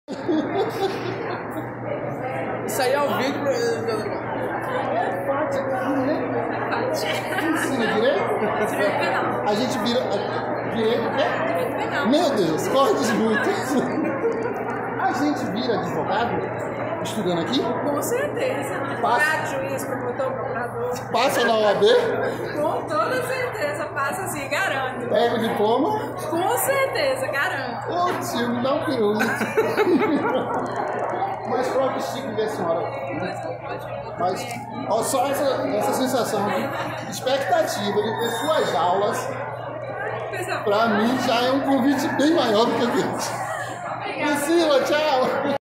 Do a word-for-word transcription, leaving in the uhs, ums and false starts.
Isso aí é ao vivo pra ele. Ensina direito? Direito penal. A gente vira. Direito o quê? Direito penal. Meu Deus, cortes muito. A gente vira advogado estudando aqui? Com certeza. Passa. Advogado, juiz, promotor, procurador. Passa na O A B? Com toda certeza. Passa assim, garanto. Pega o diploma? Com certeza, garanto. Ô tio, me dá um pirulito. Mas próprio Chico ver a senhora. Mas ó, só essa, essa sensação de expectativa de ter suas aulas, pra mim já é um convite bem maior do que eu fiz. Priscila, tchau!